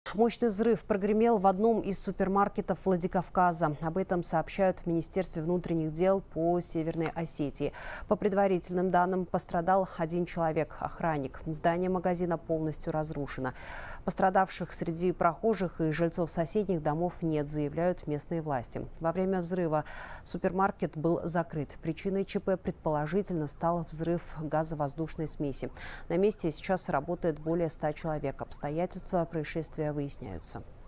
Мощный взрыв прогремел в одном из супермаркетов Владикавказа. Об этом сообщают в Министерстве внутренних дел по Северной Осетии. По предварительным данным, пострадал один человек, охранник. Здание магазина полностью разрушено. Пострадавших среди прохожих и жильцов соседних домов нет, заявляют местные власти. Во время взрыва супермаркет был закрыт. Причиной ЧП предположительно стал взрыв газовоздушной смеси. На месте сейчас работает более 100 человек. Обстоятельства происшествия выясняются.